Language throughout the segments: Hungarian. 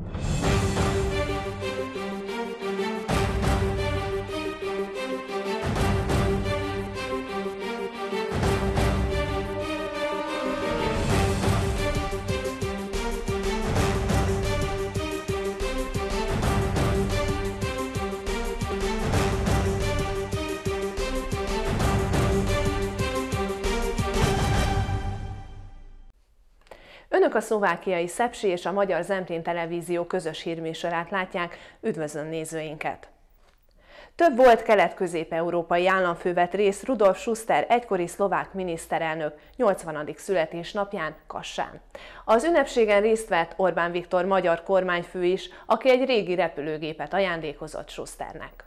Önök a szlovákiai Szepsi és a Magyar Zemplén Televízió közös hírműsorát látják, üdvözlöm nézőinket! Több volt kelet-közép-európai államfő vett részt Rudolf Schuster egykori szlovák miniszterelnök 80. születésnapján Kassán. Az ünnepségen részt vett Orbán Viktor magyar kormányfő is, aki egy régi repülőgépet ajándékozott Schusternek.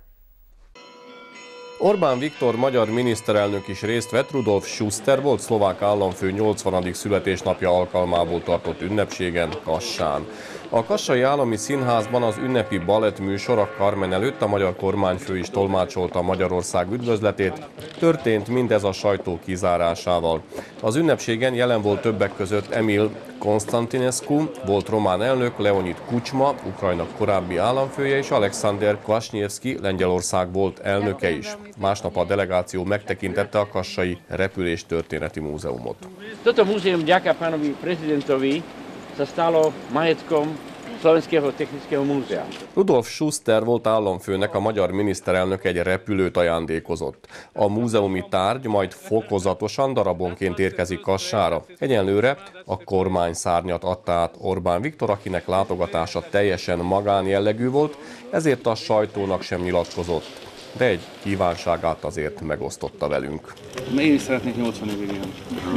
Orbán Viktor magyar miniszterelnök is részt vett Rudolf Schuster volt szlovák államfő 80. születésnapja alkalmából tartott ünnepségen Kassán. A Kassai Állami Színházban az ünnepi balettműsor a Carmen előtt a magyar kormányfő is tolmácsolta Magyarország üdvözletét, történt mindez a sajtó kizárásával. Az ünnepségen jelen volt többek között Emil Konstantinescu, volt román elnök, Leonid Kucsma, Ukrajna korábbi államfője és Alexander Kvasniewski, Lengyelország volt elnöke is. Másnap a delegáció megtekintette a Kassai Repüléstörténeti Múzeumot. Toto múzeum vďaka pánovi prezidentovi sa stalo majetkom Slovenského technického múzea. Rudolf Schuster volt államfőnek a magyar miniszterelnök egy repülőt ajándékozott. A múzeumi tárgy majd fokozatosan darabonként érkezik Kassára. Egyenlőre a kormányszárnyat adta át Orbán Viktor, akinek látogatása teljesen magánjellegű volt, ezért a sajtónak sem nyilatkozott. De egy kívánságát azért megosztotta velünk. Én is szeretnék 80 milliót.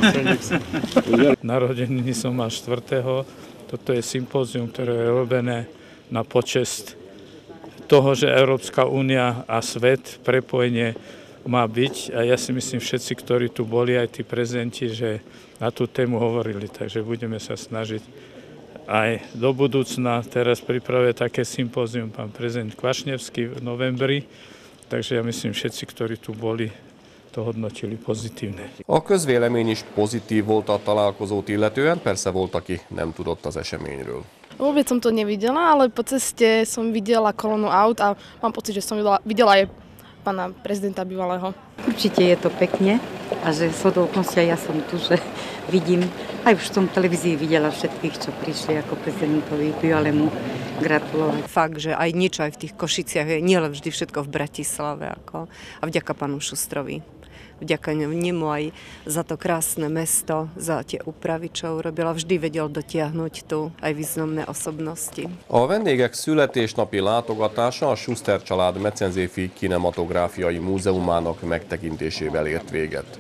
Narodeniny som mal 4. Toto je sympózium, ktoré je robené na počesť toho, že Európska únia a svet, prepojenie má byť. A ja si myslím, všetci, ktorí tu boli, aj tí prezidenti, že na tú tému hovorili. Takže budeme sa snažiť aj do budúcna. Teraz pripravuje také sympózium pán prezident Kvašniewski v novembri. Takže ja myslím, všetci, ktorí tu boli, to hodnotili pozitívne. A közvélemény is pozitív volt a találkozót illetően, persze volt, aki nem tudott az eseményről. Vôbec som to nevidela, ale po ceste som videla kolónu aut a mám pocit, že som videla aj pána prezidenta bývalého. Určite je to pekne a že shodou okolností ja som tu, že vidím, aj už som v televízii videla všetkých, čo prišli ako prezidentovi bývalému gratulovať. Fakt, že aj niečo aj v tých Košiciach je, nielen vždy všetko v Bratislave. A vďaka pánu Šustrovi. Vďaka nemu aj za to krásne mesto, za tie úpravy, čo urobila. Vždy vedel dotiahnuť tu aj významné osobnosti. A vendégek születésnapi látogatása a Schuster család Mecenzéfi Kinematográfiai Múzeumának megtekintésével ért véget.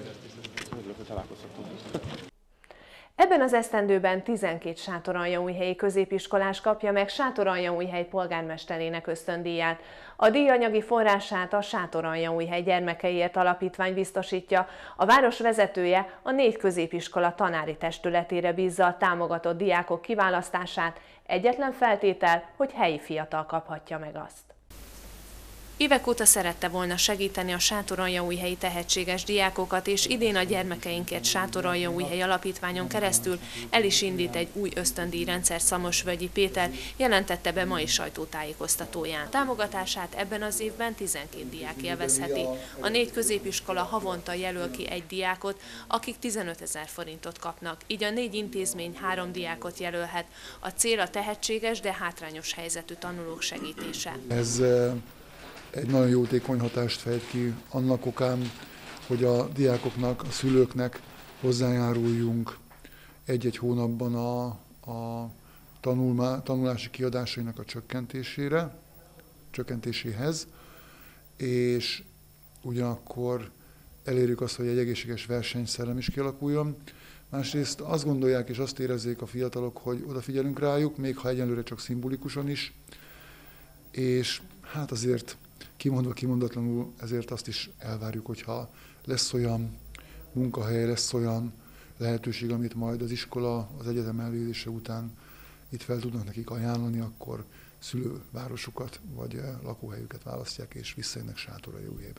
Ebben az esztendőben 12 sátoranjaújhelyi középiskolás kapja meg Sátoranjaújhely polgármesterének ösztöndíját. A díj anyagi forrását a Sátoranjaújhely Gyermekeiért Alapítvány biztosítja. A város vezetője a 4 középiskola tanári testületére bízza a támogatott diákok kiválasztását. Egyetlen feltétel, hogy helyi fiatal kaphatja meg azt. Évek óta szerette volna segíteni a sátoranjaújhelyi tehetséges diákokat, és idén a Gyermekeinkért Sátoranjaújhely Alapítványon keresztül el is indít egy új ösztöndíjrendszer Szamosvölgyi Péter, jelentette be mai sajtótájékoztatóján. Támogatását ebben az évben 12 diák élvezheti. A 4 középiskola havonta jelöl ki egy diákot, akik 15 000 forintot kapnak, így a 4 intézmény 3 diákot jelölhet. A cél a tehetséges, de hátrányos helyzetű tanulók segítése. Ez egy nagyon jótékony hatást fejt ki annak okán, hogy a diákoknak, a szülőknek hozzájáruljunk egy-egy hónapban a tanulási kiadásainak a csökkentéséhez, és ugyanakkor elérjük azt, hogy egy egészséges versenyszellem is kialakuljon. Másrészt azt gondolják és azt érezzék a fiatalok, hogy odafigyelünk rájuk, még ha egyenlőre csak szimbolikusan is, és hát azért kimondva kimondatlanul ezért azt is elvárjuk, hogyha lesz olyan munkahely, lesz olyan lehetőség, amit majd az iskola az egyetem elvégzése után itt fel tudnak nekik ajánlani, akkor szülővárosukat vagy lakóhelyüket választják és visszajönnek Sátoranjaújhelybe.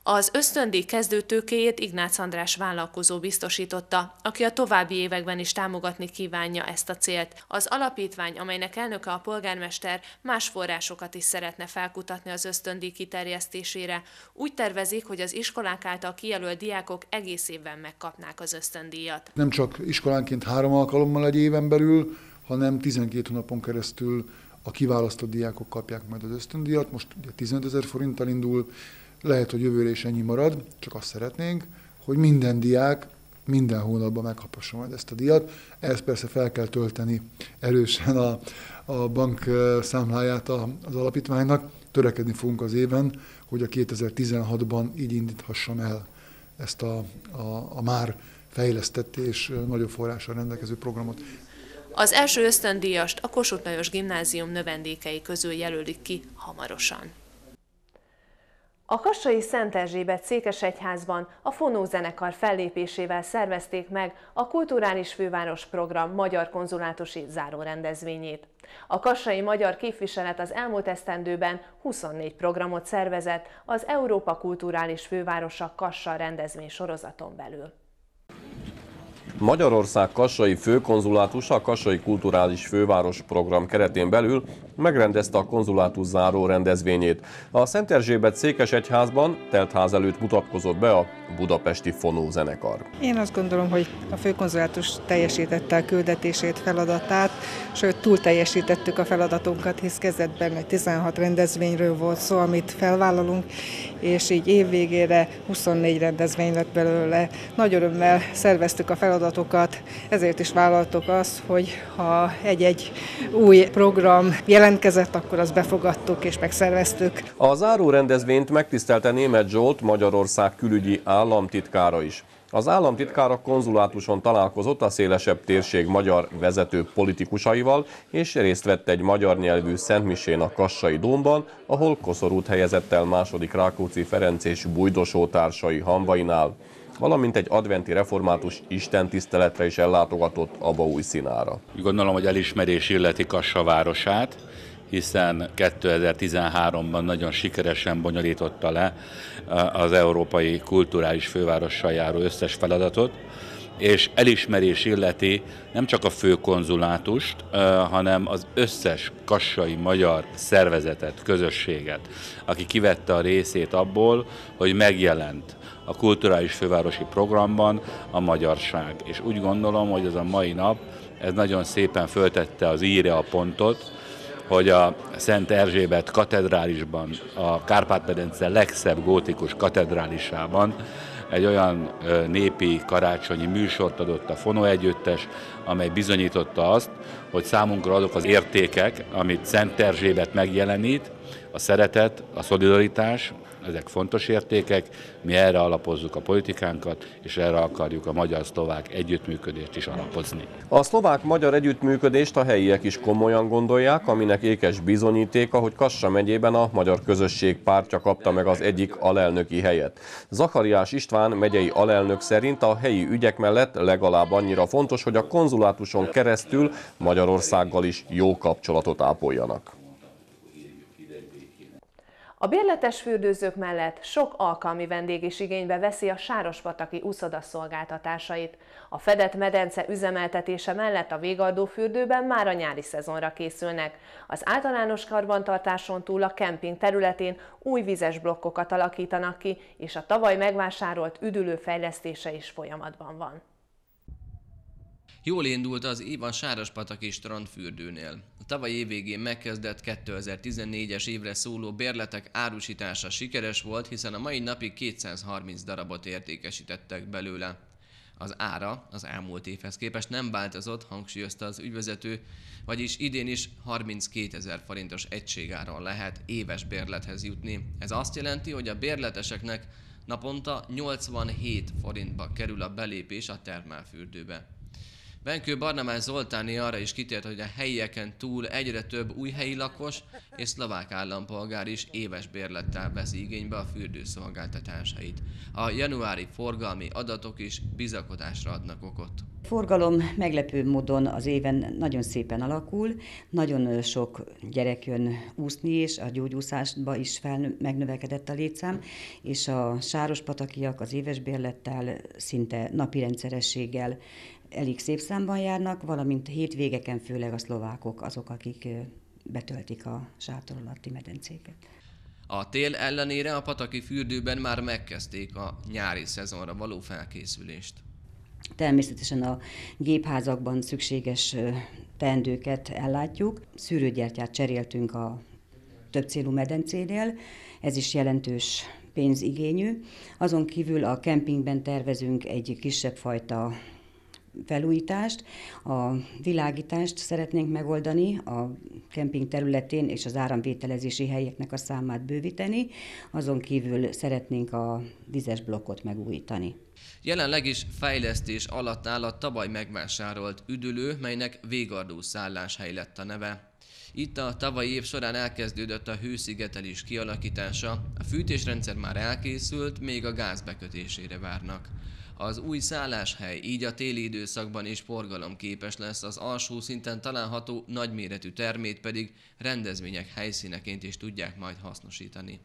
Az ösztöndíj kezdőtőkéjét Ignác András vállalkozó biztosította, aki a további években is támogatni kívánja ezt a célt. Az alapítvány, amelynek elnöke a polgármester, más forrásokat is szeretne felkutatni az ösztöndíj kiterjesztésére. Úgy tervezik, hogy az iskolák által kijelölt diákok egész évben megkapnák az ösztöndíjat. Nem csak iskolánként 3 alkalommal egy éven belül, hanem 12 hónapon keresztül a kiválasztott diákok kapják majd az ösztöndíjat. Most ugye 15 000 forinttal indul, lehet, hogy jövőre is ennyi marad, csak azt szeretnénk, hogy minden diák minden hónapban megkaphassa majd ezt a díjat. Ehhez persze fel kell tölteni erősen a bank számláját az alapítványnak. Törekedni fogunk az éven, hogy a 2016-ban így indíthassam el ezt a már fejlesztett és nagyobb forrással rendelkező programot. Az első ösztöndíjast a Kossuth Lajos Gimnázium növendékei közül jelölik ki hamarosan. A kassai Szent Erzsébet székesegyházban a fonózenekar fellépésével szervezték meg a Kulturális Főváros Program magyar konzulátusi zárórendezvényét. A kassai magyar képviselet az elmúlt esztendőben 24 programot szervezett az Európa Kulturális Fővárosa Kassa rendezvény sorozaton belül. Magyarország kassai főkonzulátusa a Kassai Kulturális Főváros Program keretén belül megrendezte a konzulátus záró rendezvényét. A Szent Erzsébet székesegyházban teltház előtt mutatkozott be a budapesti fonózenekar. Én azt gondolom, hogy a főkonzulátus teljesítette a küldetését, feladatát, sőt túl teljesítettük a feladatunkat, hisz kezdetben egy 16 rendezvényről volt szó, amit felvállalunk, és így évvégére 24 rendezvény lett belőle. Nagy örömmel szerveztük a feladatokat, ezért is vállaltuk azt, hogy ha egy-egy új program jelentkezett, akkor azt befogadtuk és megszerveztük. A záró rendezvényt megtisztelte Németh Zsolt, Magyarország külügyi államtitkára is. Az államtitkár a konzulátuson találkozott a szélesebb térség magyar vezető politikusaival, és részt vett egy magyar nyelvű szentmisén a Kassai Dómban, ahol koszorút helyezett el második Rákóczi Ferenc és Bújdosó társai hamvainál, valamint egy adventi református istentiszteletre is ellátogatott Abaújszínára. Gondolom, hogy elismerés illeti Kassa városát, hiszen 2013-ban nagyon sikeresen bonyolította le az Európai Kulturális Fővárossal járó összes feladatot, és elismerés illeti nem csak a főkonzulátust, hanem az összes kassai magyar szervezetet, közösséget, aki kivette a részét abból, hogy megjelent a kulturális fővárosi programban a magyarság. És úgy gondolom, hogy ez a mai nap, ez nagyon szépen föltette az i-re a pontot, hogy a Szent Erzsébet katedrálisban, a Kárpát-medence legszebb gótikus katedrálisában egy olyan népi karácsonyi műsort adott a Fonó Együttes, amely bizonyította azt, hogy számunkra azok az értékek, amit Szent Erzsébet megjelenít, a szeretet, a szolidaritás, ezek fontos értékek, mi erre alapozzuk a politikánkat, és erre akarjuk a magyar-szlovák együttműködést is alapozni. A szlovák-magyar együttműködést a helyiek is komolyan gondolják, aminek ékes bizonyítéka, hogy Kassa megyében a Magyar Közösség pártja kapta meg az egyik alelnöki helyet. Zakariás István megyei alelnök szerint a helyi ügyek mellett legalább annyira fontos, hogy a konzulátuson keresztül Magyarországgal is jó kapcsolatot ápoljanak. A bérletes fürdőzők mellett sok alkalmi vendég is igénybe veszi a sárospataki uszoda szolgáltatásait. A fedett medence üzemeltetése mellett a végadó fürdőben már a nyári szezonra készülnek. Az általános karbantartáson túl a kemping területén új vizes blokkokat alakítanak ki, és a tavaly megvásárolt üdülő fejlesztése is folyamatban van. Jól indult az év a sárospataki strandfürdőnél. A tavaly év végén megkezdett 2014-es évre szóló bérletek árusítása sikeres volt, hiszen a mai napig 230 darabot értékesítettek belőle. Az ára az elmúlt évhez képest nem változott, hangsúlyozta az ügyvezető, vagyis idén is 32 000 forintos egységáron lehet éves bérlethez jutni. Ez azt jelenti, hogy a bérleteseknek naponta 87 forintba kerül a belépés a termálfürdőbe. Benkő Barnabás Zoltáné arra is kitért, hogy a helyieken túl egyre több új helyi lakos és szlovák állampolgár is éves bérlettel veszi igénybe a fürdőszolgáltatásait. A januári forgalmi adatok is bizakodásra adnak okot. Forgalom meglepő módon az éven nagyon szépen alakul, nagyon sok gyerek jön úszni, és a gyógyúszásba is megnövekedett a létszám, és a sárospatakiak az éves bérlettel szinte napi rendszerességgel elég szép számban járnak, valamint hétvégeken főleg a szlovákok azok, akik betöltik a sátor alatti medencéket. A tél ellenére a pataki fürdőben már megkezdték a nyári szezonra való felkészülést. Természetesen a gépházakban szükséges teendőket ellátjuk. Szűrőgyertyát cseréltünk a többcélú medencénél, ez is jelentős pénzigényű. Azon kívül a kempingben tervezünk egy kisebb fajta felújítást, a világítást szeretnénk megoldani, a kemping területén és az áramvételezési helyeknek a számát bővíteni, azon kívül szeretnénk a vizes blokkot megújítani. Jelenleg is fejlesztés alatt áll a tavaly megvásárolt üdülő, melynek Végardó szálláshely lett a neve. Itt a tavalyi év során elkezdődött a hőszigetelés kialakítása, a fűtésrendszer már elkészült, még a gáz bekötésére várnak. Az új szálláshely így a téli időszakban is forgalomképes lesz, az alsó szinten található nagyméretű termét pedig rendezvények helyszíneként is tudják majd hasznosítani.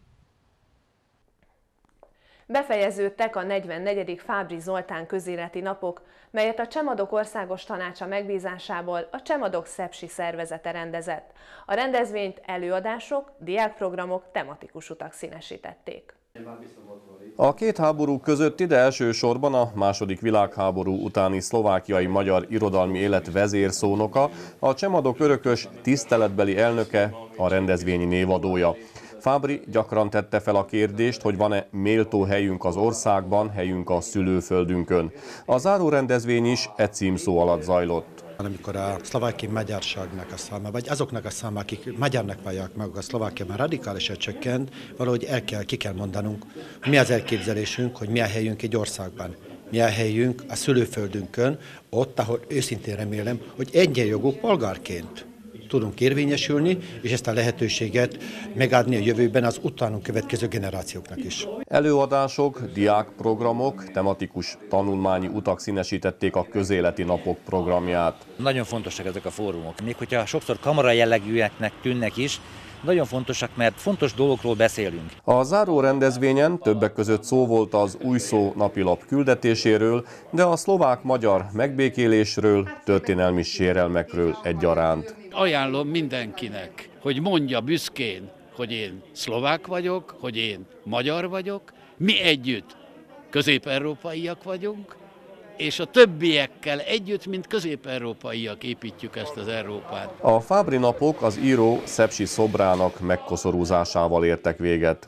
Befejeződtek a 44. Fábry Zoltán közéleti napok, melyet a Csemadok Országos Tanácsa megbízásából a Csemadok Szepsi szervezete rendezett. A rendezvényt előadások, diákprogramok, tematikus utak színesítették. A két háború között ide elsősorban a II. Világháború utáni szlovákiai magyar irodalmi élet vezérszónoka, a Csemadok örökös tiszteletbeli elnöke, a rendezvényi névadója. Fábry gyakran tette fel a kérdést, hogy van-e méltó helyünk az országban, helyünk a szülőföldünkön. A záró rendezvény is e címszó alatt zajlott. Amikor a szlovákiai magyarságnak a száma, vagy azoknak a száma, akik magyarnak vallják meg a Szlovákiában radikálisan csökkent, valahogy ki kell mondanunk, hogy mi az elképzelésünk, hogy mi a helyünk egy országban. Mi a helyünk a szülőföldünkön, ott, ahol őszintén remélem, hogy egyenjogú polgárként tudunk érvényesülni, és ezt a lehetőséget megadni a jövőben az utánunk következő generációknak is. Előadások, diákprogramok, tematikus tanulmányi utak színesítették a közéleti napok programját. Nagyon fontosak ezek a fórumok, még hogyha sokszor kamara jellegűeknek tűnnek is, nagyon fontosak, mert fontos dolgokról beszélünk. A záró rendezvényen többek között szó volt az Új Szó napilap küldetéséről, de a szlovák-magyar megbékélésről, történelmi sérelmekről egyaránt. Ajánlom mindenkinek, hogy mondja büszkén, hogy én szlovák vagyok, hogy én magyar vagyok, mi együtt közép-európaiak vagyunk, és a többiekkel együtt, mint közép-európaiak építjük ezt az Európát. A Fábry napok az író Szepsi szobrának megkoszorúzásával értek véget.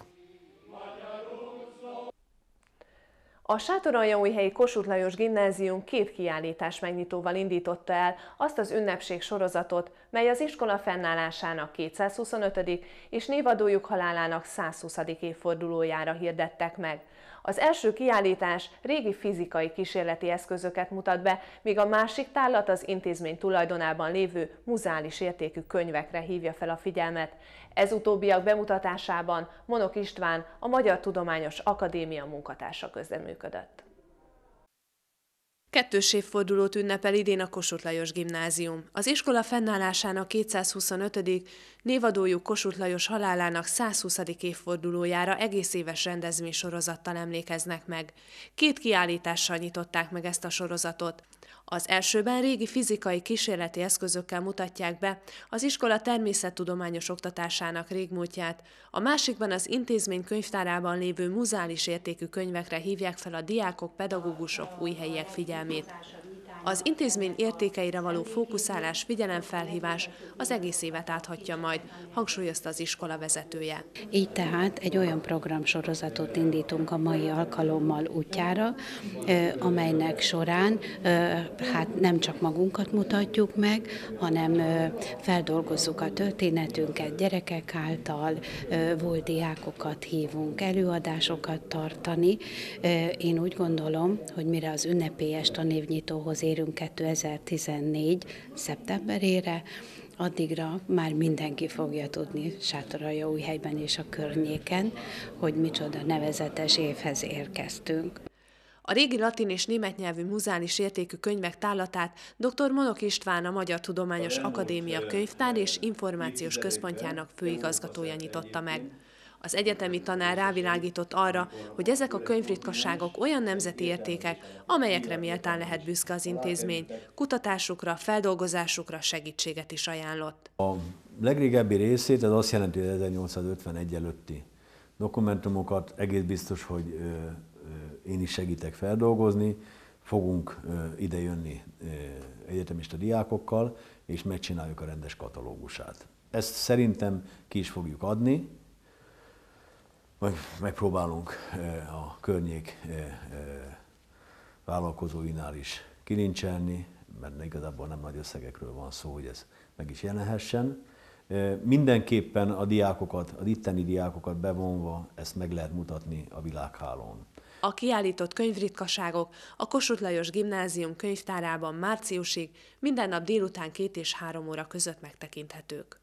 A Sátoraljaújhelyi Kossuth Lajos Gimnázium két kiállítás megnyitóval indította el azt az ünnepség sorozatot, mely az iskola fennállásának 225. és névadójuk halálának 120. évfordulójára hirdettek meg. Az első kiállítás régi fizikai kísérleti eszközöket mutat be, míg a másik tárlat az intézmény tulajdonában lévő muzeális értékű könyvekre hívja fel a figyelmet. Ez utóbbiak bemutatásában Monok István, a Magyar Tudományos Akadémia munkatársa közreműködött. Kettős évfordulót ünnepel idén a Kossuth Lajos Gimnázium. Az iskola fennállásának 225. névadójuk Kossuth Lajos halálának 120. évfordulójára egész éves rendezvénysorozattal emlékeznek meg. Két kiállítással nyitották meg ezt a sorozatot. Az elsőben régi fizikai kísérleti eszközökkel mutatják be az iskola természettudományos oktatásának régmúltját, a másikban az intézmény könyvtárában lévő muzeális értékű könyvekre hívják fel a diákok, pedagógusok, újhelyiek figyelmét. Az intézmény értékeire való fókuszálás, figyelemfelhívás az egész évet áthatja majd, hangsúlyozta az iskola vezetője. Így tehát egy olyan programsorozatot indítunk a mai alkalommal útjára, amelynek során hát nem csak magunkat mutatjuk meg, hanem feldolgozzuk a történetünket gyerekek által, volt diákokat hívunk előadásokat tartani. Én úgy gondolom, hogy mire az ünnepélyes tanévnyitóhoz elérünk 2014. szeptemberére, addigra már mindenki fogja tudni Sátoraljaújhelyben és a környéken, hogy micsoda nevezetes évhez érkeztünk. A régi latin és német nyelvű muzeális értékű könyvek tárlatát dr. Monok István, a Magyar Tudományos Akadémia Könyvtár és Információs Központjának főigazgatója nyitotta meg. Az egyetemi tanár rávilágított arra, hogy ezek a könyvritkaságok olyan nemzeti értékek, amelyekre méltán lehet büszke az intézmény, kutatásukra, feldolgozásukra segítséget is ajánlott. A legrégebbi részét, ez azt jelenti, hogy 1851 előtti dokumentumokat egész biztos, hogy én is segítek feldolgozni, fogunk idejönni egyetemista diákokkal, és megcsináljuk a rendes katalógusát. Ezt szerintem ki is fogjuk adni, vagy megpróbálunk a környék vállalkozóinál is kilincselni, mert igazából nem nagy összegekről van szó, hogy ez meg is jelenhessen. Mindenképpen a diákokat, az itteni diákokat bevonva ezt meg lehet mutatni a világhálón. A kiállított könyvritkaságok a Kossuth Lajos Gimnázium könyvtárában márciusig minden nap délután 2 és 3 óra között megtekinthetők.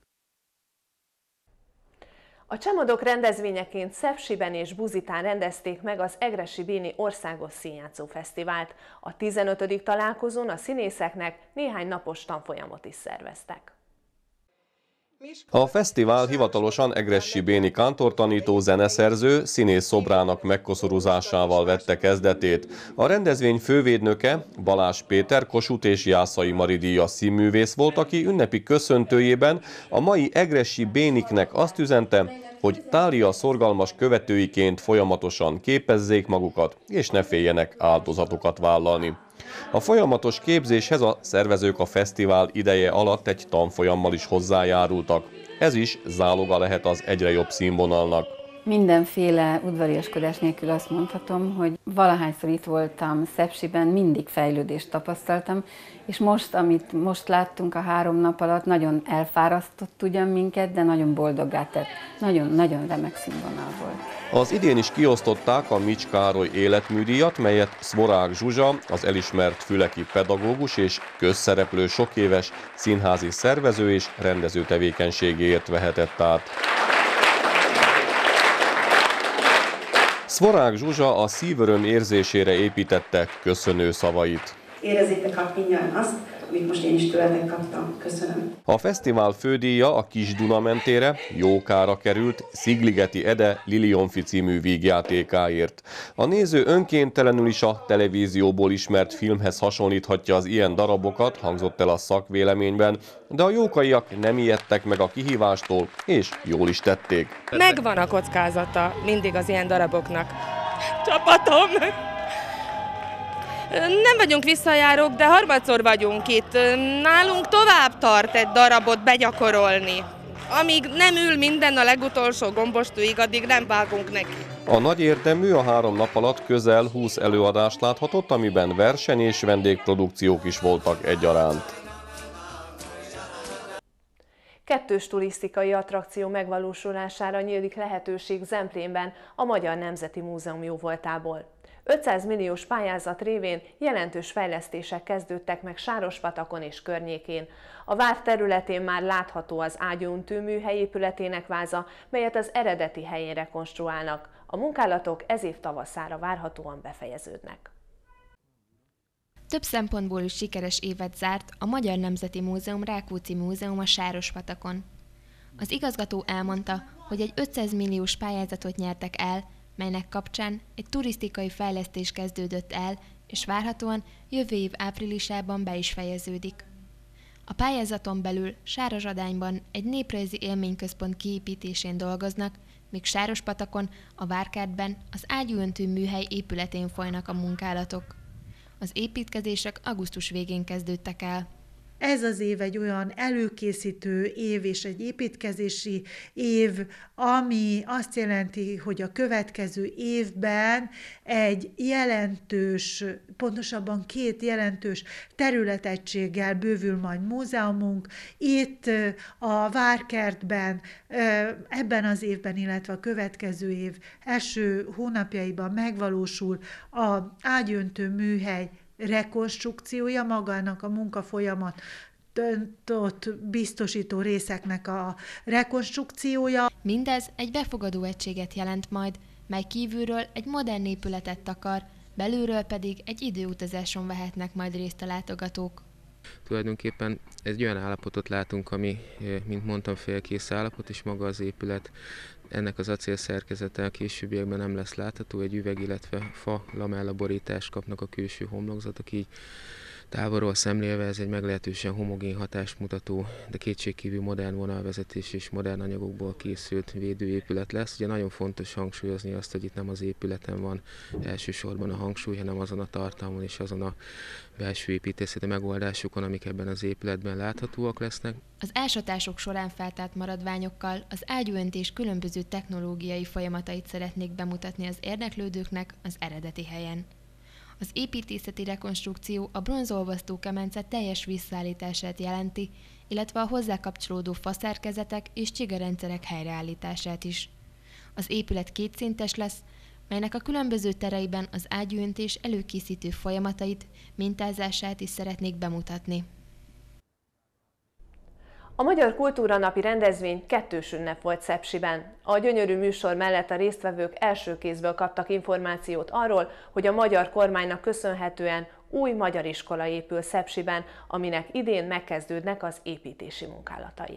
A Csemadok rendezvényeként Szepsiben és Buzitán rendezték meg az Egressy Béni Országos Színjátszó Fesztivált. A 15. találkozón a színészeknek néhány napos tanfolyamot is szerveztek. A fesztivál hivatalosan Egressy Béni kántortanító, zeneszerző, színész szobrának megkoszorúzásával vette kezdetét. A rendezvény fővédnöke Balázs Péter, Kossuth és Jászai Mari díjas színművész volt, aki ünnepi köszöntőjében a mai Egressy Béniknek azt üzente, hogy Thália szorgalmas követőiként folyamatosan képezzék magukat, és ne féljenek áldozatokat vállalni. A folyamatos képzéshez a szervezők a fesztivál ideje alatt egy tanfolyammal is hozzájárultak. Ez is záloga lehet az egyre jobb színvonalnak. Mindenféle udvariaskodás nélkül azt mondhatom, hogy valahányszor itt voltam Szepsiben, mindig fejlődést tapasztaltam, és most, amit most láttunk a 3 nap alatt, nagyon elfárasztott ugyan minket, de nagyon boldoggá tett. Nagyon remek színvonal volt. Az idén is kiosztották a Mics Károly életműdíjat, melyet Szvorák Zsuzsa, az elismert füleki pedagógus és közszereplő sokéves színházi szervező és rendező tevékenységéért vehetett át. Szvorák Zsuzsa a szívöröm érzésére építette köszönő szavait. Érezzétek át mindjárt azt, amit most én is tőletek kaptam. Köszönöm. A fesztivál fődíja a Kis Duna mentére jókára került Szigligeti Ede Lilionfi című vígjátékáért. A néző önkéntelenül is a televízióból ismert filmhez hasonlíthatja az ilyen darabokat, hangzott el a szakvéleményben, de a jókaiak nem ijedtek meg a kihívástól, és jól is tették. Megvan a kockázata mindig az ilyen daraboknak. Csapatom! Nem vagyunk visszajárók, de harmadszor vagyunk itt. Nálunk tovább tart egy darabot begyakorolni. Amíg nem ül minden a legutolsó gombostúig, addig nem vágunk neki. A nagy érdemű a 3 nap alatt közel 20 előadást láthatott, amiben verseny és vendégprodukciók is voltak egyaránt. Kettős turisztikai attrakció megvalósulására nyílik lehetőség Zemplénben a Magyar Nemzeti Múzeum jóvoltából. 500 milliós pályázat révén jelentős fejlesztések kezdődtek meg Sárospatakon és környékén. A vár területén már látható az ágyúntő műhely épületének váza, melyet az eredeti helyén rekonstruálnak. A munkálatok ez év tavaszára várhatóan befejeződnek. Több szempontból is sikeres évet zárt a Magyar Nemzeti Múzeum Rákóczi Múzeum a Sárospatakon. Az igazgató elmondta, hogy egy 500 milliós pályázatot nyertek el, melynek kapcsán egy turisztikai fejlesztés kezdődött el, és várhatóan jövő év áprilisában be is fejeződik. A pályázaton belül Sárazsadányban egy néprajzi élményközpont kiépítésén dolgoznak, míg Sárospatakon, a Várkertben az ágyúöntő műhely épületén folynak a munkálatok. Az építkezések augusztus végén kezdődtek el. Ez az év egy olyan előkészítő év és egy építkezési év, ami azt jelenti, hogy a következő évben egy jelentős, pontosabban 2 jelentős területegységgel bővül majd múzeumunk. Itt a Várkertben ebben az évben, illetve a következő év első hónapjaiban megvalósul az ágyöntő műhely rekonstrukciója, magának a munkafolyamat biztosító részeknek a rekonstrukciója. Mindez egy befogadó egységet jelent majd, mely kívülről egy modern épületet takar, belülről pedig egy időutazáson vehetnek majd részt a látogatók. Tulajdonképpen egy olyan állapotot látunk, ami, mint mondtam, félkész állapot, és maga az épület, ennek az acél szerkezete a későbbiekben nem lesz látható, egy üveg, illetve fa lamella borítást kapnak a külső homlokzatok, így távolról szemlélve ez egy meglehetősen homogén hatást mutató, de kétségkívül modern vonalvezetés és modern anyagokból készült védőépület lesz. Ugye nagyon fontos hangsúlyozni azt, hogy itt nem az épületen van elsősorban a hangsúly, hanem azon a tartalmon és azon a belső építészeti megoldásokon, amik ebben az épületben láthatóak lesznek. Az ásatások során feltárt maradványokkal az ágyúöntés különböző technológiai folyamatait szeretnék bemutatni az érdeklődőknek az eredeti helyen. Az építészeti rekonstrukció a bronzolvasztó kemence teljes visszaállítását jelenti, illetve a hozzá kapcsolódó faszerkezetek és csigarendszerek helyreállítását is. Az épület kétszintes lesz, melynek a különböző tereiben az ágyúöntés előkészítő folyamatait, mintázását is szeretnék bemutatni. A Magyar Kultúra Napi rendezvény kettős ünnep volt Szepsiben. A gyönyörű műsor mellett a résztvevők első kézből kaptak információt arról, hogy a magyar kormánynak köszönhetően új magyar iskola épül Szepsiben, aminek idén megkezdődnek az építési munkálatai.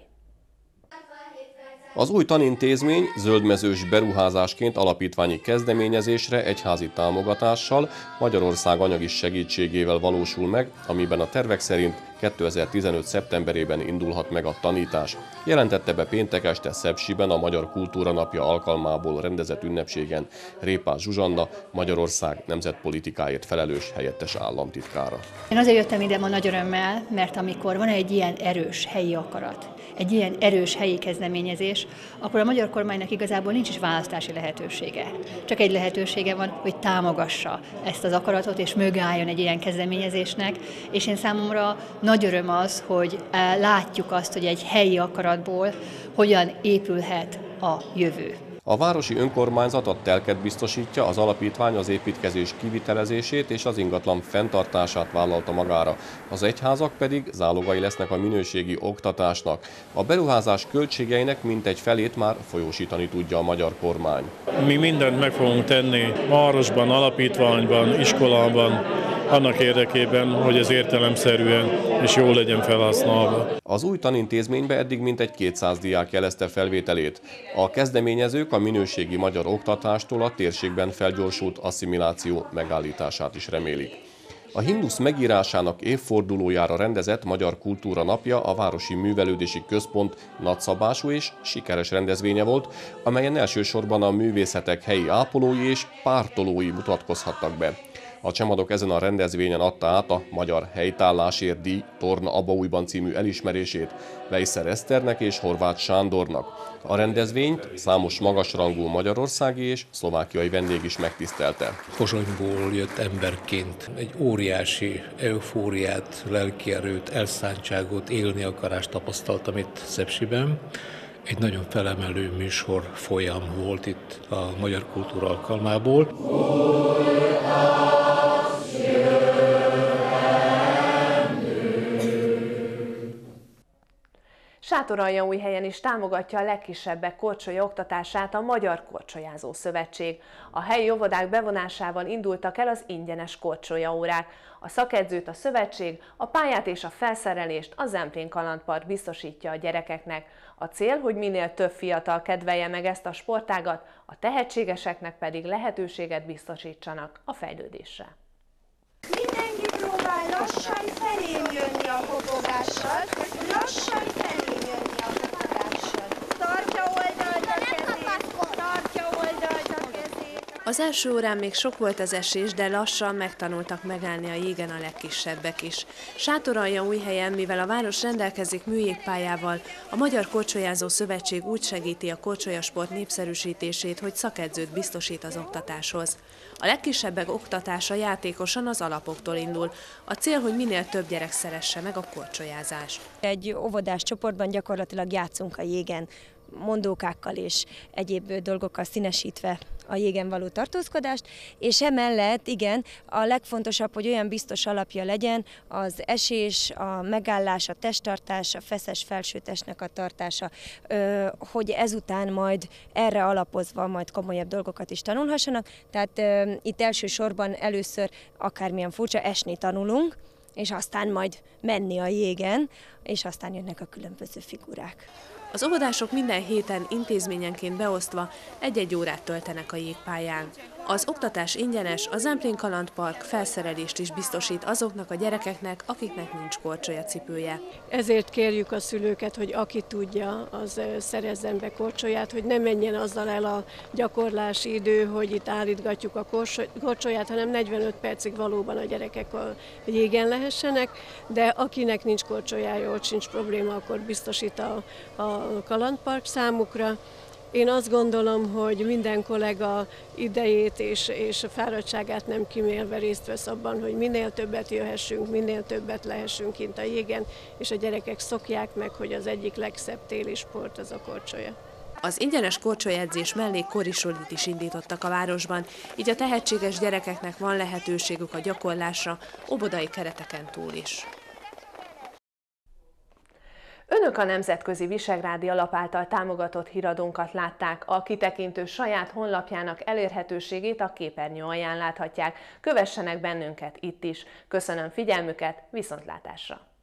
Az új tanintézmény zöldmezős beruházásként alapítványi kezdeményezésre egyházi támogatással, Magyarország anyagi segítségével valósul meg, amiben a tervek szerint 2015. szeptemberében indulhat meg a tanítás. Jelentette be péntek este Szepsiben a Magyar Kultúra Napja alkalmából rendezett ünnepségen Répás Zsuzsanna, Magyarország nemzetpolitikáért felelős helyettes államtitkára. Én azért jöttem ide ma nagy örömmel, mert amikor van egy ilyen erős helyi akarat, egy ilyen erős helyi kezdeményezés, akkor a magyar kormánynak igazából nincs is választási lehetősége. Csak egy lehetősége van, hogy támogassa ezt az akaratot, és mögé álljon egy ilyen kezdeményezésnek, és én számomra nagy öröm az, hogy látjuk azt, hogy egy helyi akaratból hogyan épülhet a jövő. A városi önkormányzat a telket biztosítja, az alapítvány az építkezés kivitelezését és az ingatlan fenntartását vállalta magára. Az egyházak pedig zálogai lesznek a minőségi oktatásnak. A beruházás költségeinek mintegy felét már folyósítani tudja a magyar kormány. Mi mindent meg fogunk tenni városban, alapítványban, iskolában, annak érdekében, hogy ez értelemszerűen és jól legyen felhasználva. Az új tanintézménybe eddig mintegy 200 diák jelezte felvételét. A kezdeményezők a minőségi magyar oktatástól a térségben felgyorsult asszimiláció megállítását is remélik. A himnusz megírásának évfordulójára rendezett Magyar Kultúra Napja a Városi Művelődési Központ nagyszabású és sikeres rendezvénye volt, amelyen elsősorban a művészetek helyi ápolói és pártolói mutatkozhattak be. A Csemadok ezen a rendezvényen adta át a Magyar Helytállásért díj Torna Abaújban című elismerését Weisser Eszternek és Horváth Sándornak. A rendezvényt számos magasrangú magyarországi és szlovákiai vendég is megtisztelte. Pozsonyból jött emberként egy óriási eufóriát, lelkierőt, elszántságot, élni akarást tapasztaltam itt Szepsiben. Egy nagyon felemelő műsor folyam volt itt a Magyar Kultúra alkalmából. Sátoraljaújhelyen is támogatja a legkisebbek korcsolya oktatását a Magyar Korcsolyázó Szövetség. A helyi óvodák bevonásával indultak el az ingyenes korcsolyaórák. A szakedzőt a szövetség, a pályát és a felszerelést a Zemplén Kalandpark biztosítja a gyerekeknek. A cél, hogy minél több fiatal kedvelje meg ezt a sportágat, a tehetségeseknek pedig lehetőséget biztosítsanak a fejlődésre. Mindenki próbál lassan felém jönni a kopogással, lassan felém jönni a kopogással. Tartja oldalt a kezét, tartja oldalt a kezét. Az első órán még sok volt az esés, de lassan megtanultak megállni a jégen a legkisebbek is. Sátoraljaújhelyen, mivel a város rendelkezik műjégpályával, a Magyar Korcsolyázó Szövetség úgy segíti a korcsolyasport népszerűsítését, hogy szakedzőt biztosít az oktatáshoz. A legkisebbek oktatása játékosan az alapoktól indul. A cél, hogy minél több gyerek szeresse meg a korcsolyázást. Egy óvodás csoportban gyakorlatilag játszunk a jégen, mondókákkal és egyéb dolgokkal színesítve a jégen való tartózkodást, és emellett igen, a legfontosabb, hogy olyan biztos alapja legyen az esés, a megállás, a testtartás, a feszes felsőtestnek a tartása, hogy ezután majd erre alapozva majd komolyabb dolgokat is tanulhassanak. Tehát itt elsősorban először akármilyen furcsa esni tanulunk, és aztán majd menni a jégen, és aztán jönnek a különböző figurák. Az óvodások minden héten intézményenként beosztva egy-egy órát töltenek a jégpályán. Az oktatás ingyenes, a Zemplén Kalandpark felszerelést is biztosít azoknak a gyerekeknek, akiknek nincs korcsolyacipője. Ezért kérjük a szülőket, hogy aki tudja, az szerezzen be korcsolyát, hogy ne menjen azzal el a gyakorlási idő, hogy itt állítgatjuk a korcsolyát, hanem 45 percig valóban a gyerekek a jégen lehessenek, de akinek nincs korcsolyája, ott sincs probléma, akkor biztosít a Kalandpark számukra. Én azt gondolom, hogy minden kollega idejét és fáradtságát nem kimélve részt vesz abban, hogy minél többet jöhessünk, minél többet lehessünk kint a jégen, és a gyerekek szokják meg, hogy az egyik legszebb téli sport az a korcsolya. Az ingyenes korcsolyadzés mellé korisolit is indítottak a városban, így a tehetséges gyerekeknek van lehetőségük a gyakorlásra, óvodai kereteken túl is. Önök a Nemzetközi Visegrádi Alap által támogatott híradónkat látták. A kitekintő saját honlapjának elérhetőségét a képernyő alján láthatják. Kövessenek bennünket itt is. Köszönöm figyelmüket, viszontlátásra!